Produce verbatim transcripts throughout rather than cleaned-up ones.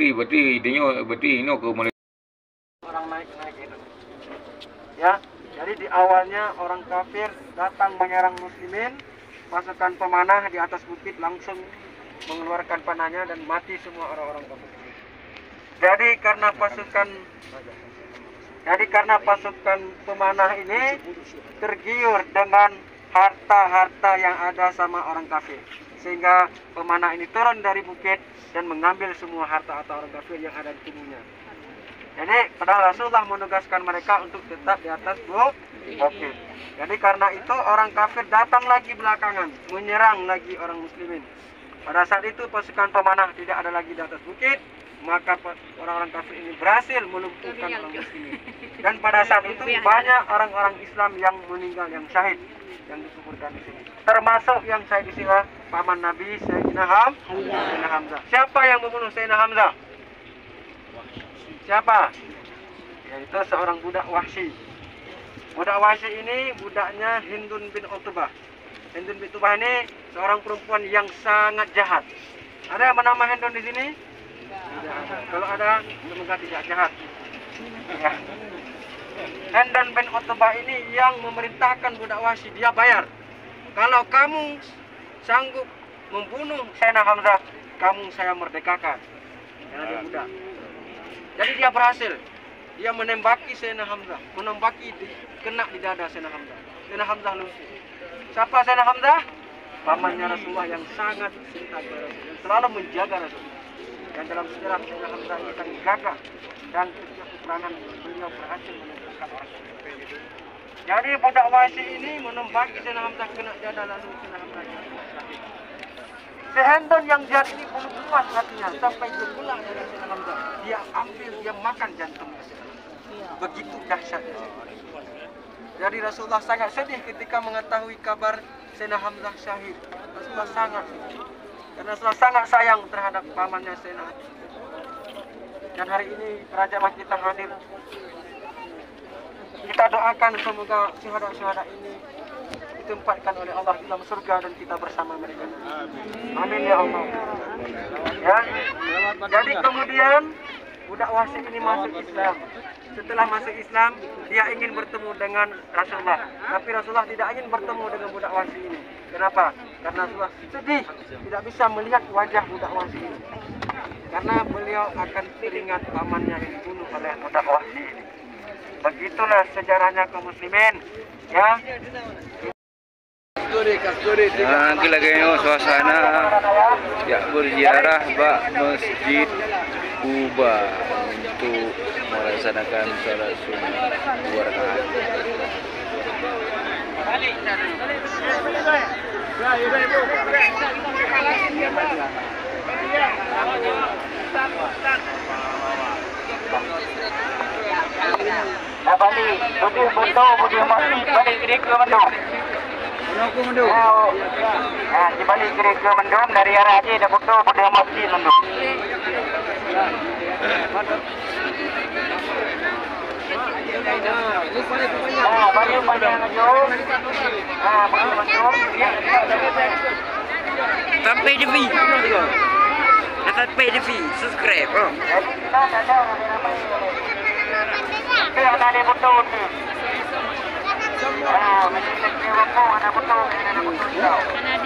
berarti berarti idenya berarti ini ke mulai orang naik-naik itu. Ya, jadi di awalnya orang kafir datang menyerang muslimin, pasukan pemanah di atas bukit langsung mengeluarkan panahnya dan mati semua orang-orang kafir. Jadi karena pasukan Jadi karena pasukan pemanah ini tergiur dengan harta-harta yang ada sama orang kafir, sehingga pemanah ini turun dari bukit dan mengambil semua harta-harta orang kafir yang ada di tubuhnya. Jadi padahal Rasulullah menugaskan mereka untuk tetap di atas bukit. Jadi karena itu orang kafir datang lagi belakangan, menyerang lagi orang muslimin. Pada saat itu pasukan pemanah tidak ada lagi di atas bukit, maka orang-orang kafir ini berhasil melumpuhkan orang muslimin. Dan pada saat itu banyak orang-orang Islam yang meninggal, yang syahid, yang dikuburkan di sini. Termasuk yang syahid di sini paman Nabi Sayyidina Hamzah. Siapa yang membunuh Sayyidina Hamzah? Siapa? Yaitu seorang budak Wahsy. Budak Wahsy ini budaknya Hindun bin Utbah. Hindun bin Utbah ini seorang perempuan yang sangat jahat. Ada yang bernama Hindun di sini? Tidak ada. Kalau ada, semoga tidak jahat. Ya. Hindun bin Utbah ini yang memerintahkan budak Wahsy, dia bayar. Kalau kamu sanggup membunuh Sayyidina Hamzah, kamu saya merdekakan. Karena dia budak. Jadi dia berhasil. Dia menembaki Sayyidina Hamzah, menembaki di, kena di dada Sayyidina Hamzah. Sayyidina Hamzah lumpuh. Siapa Sayyidina Hamzah? Pamannya Rasulullah yang sangat cinta kepada Rasulullah, yang selalu menjaga Rasulullah. Dan dalam sejarah Sayyidina Hamzah ini akan gagah dan setiap peperangan beliau berhasil menembakkan orang kafir. Jadi budak Wahsy ini menembaki Sayyidina Hamzah kena di dada, lalu Sayyidina Hamzah sakit. Si Hindun yang jahat ini belum puas hatinya sampai dia pulang dengan Sayyidina Hamzah. Dia ambil, dia makan jantungnya. Begitu dahsyatnya. Jadi Rasulullah sangat sedih ketika mengetahui kabar Sayyidina Hamzah syahid. Rasulullah sangat sedih. Karena Rasulullah sangat sayang terhadap pamannya Sayyidina. Dan hari ini kerajaan kita hadir. Kita doakan semoga syuhada-syuhada ini ditempatkan oleh Allah dalam surga dan kita bersama mereka. Amin ya Allah. Ya. Jadi kemudian budak Wahsy ini masuk Islam. Setelah masuk Islam, dia ingin bertemu dengan Rasulullah. Tapi Rasulullah tidak ingin bertemu dengan budak Wahsy ini. Kenapa? Karena Rasulullah sedih, tidak bisa melihat wajah budak Wahsy ini. Karena beliau akan teringat pamannya yang dibunuh oleh budak Wahsy ini. Begitulah sejarahnya kaum muslimin. Ya. Nah, kita lagi suasana ya berziarah Mbak Masjid Kuba untuk melaksanakan sholat sunnah dua rakaat. Bali, budi butuh, budi masjid, balik ke ke Mendung. Aku Mendung. Nah, di balik ke ke Mendung dari arah Aceh dah butuh budi masjid Mendung. Ah, balik pada Mendung. Ah, pada Mendung. Sampai di V. Sampai di V. Subscribe. Oh. Jadi kita ada ramai-ramai. Oke, ada di betul tu. Ah, mesti kita waktu ada betul, ada betul tau.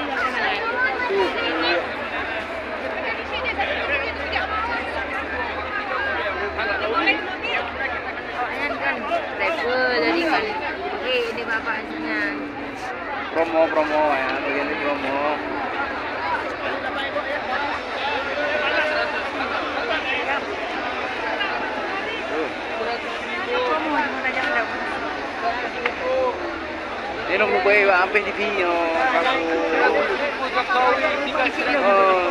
Jadi kan, oke ini bapaknya. Promo promo ya, begini promo. Ini nung buay ba ampe di Pino aku. Oh.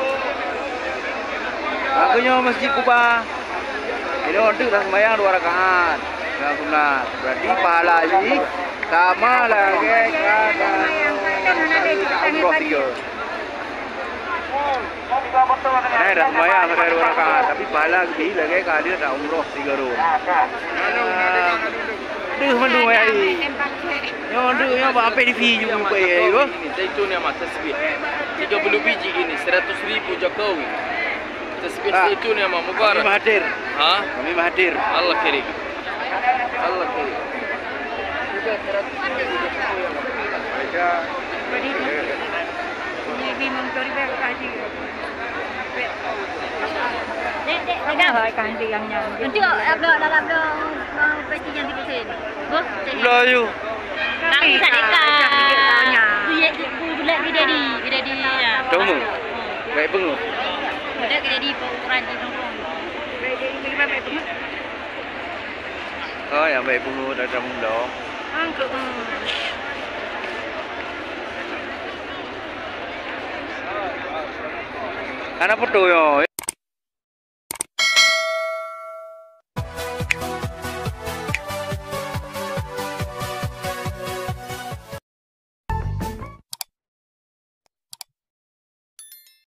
Aku nyo Masjid Kuba. Ini order dah sembahyang dua rakaat. Enggak sunat. Berarti pahala ini sama lagi kan umroh tiga. Nah, dah sembahyang pakai dua rakaat, tapi pahala lebih lagi kali dah umroh tiga ru. Duh, mandu mai. Yo, duh, yo apa di V juga apa ya, yo? Ini zaitun yang tasbih. tiga puluh biji ini seratus ribu Jokowi. Tasbih Ah. zaitun ya Mak Kami Mubarak. hadir. Hah? Kami hadir. Allah karim. Allah karim. Dek, dek, pegang. Nanti ada dalam dong mau peci yang di sini. Bos, Melayu. kami sadeka. Buya bulat di dedi, di dedi. Domo. Baik bengu. Budak di dedi ukuran di nongkrong. Oh, yang baik bengu dalam mundo. Angkut. Anak foto yo.